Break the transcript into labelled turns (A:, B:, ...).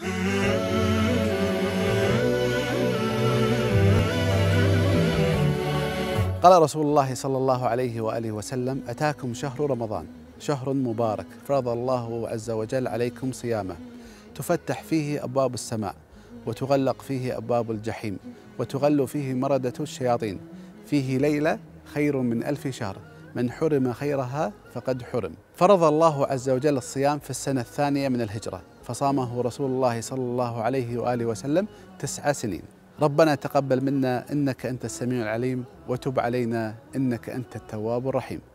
A: قال رسول الله صلى الله عليه وآله وسلم: أتاكم شهر رمضان شهر مبارك فرض الله عز وجل عليكم صيامه، تفتح فيه أبواب السماء، وتغلق فيه أبواب الجحيم، وتغل فيه مردة الشياطين، فيه ليلة خير من 1000 شهر، من حرم خيرها فقد حرم. فرض الله عز وجل الصيام في السنة الثانية من الهجرة، فصامه رسول الله صلى الله عليه وآله وسلم 9 سنين. ربنا تقبل منا إنك أنت السميع العليم، وتب علينا إنك أنت التواب الرحيم.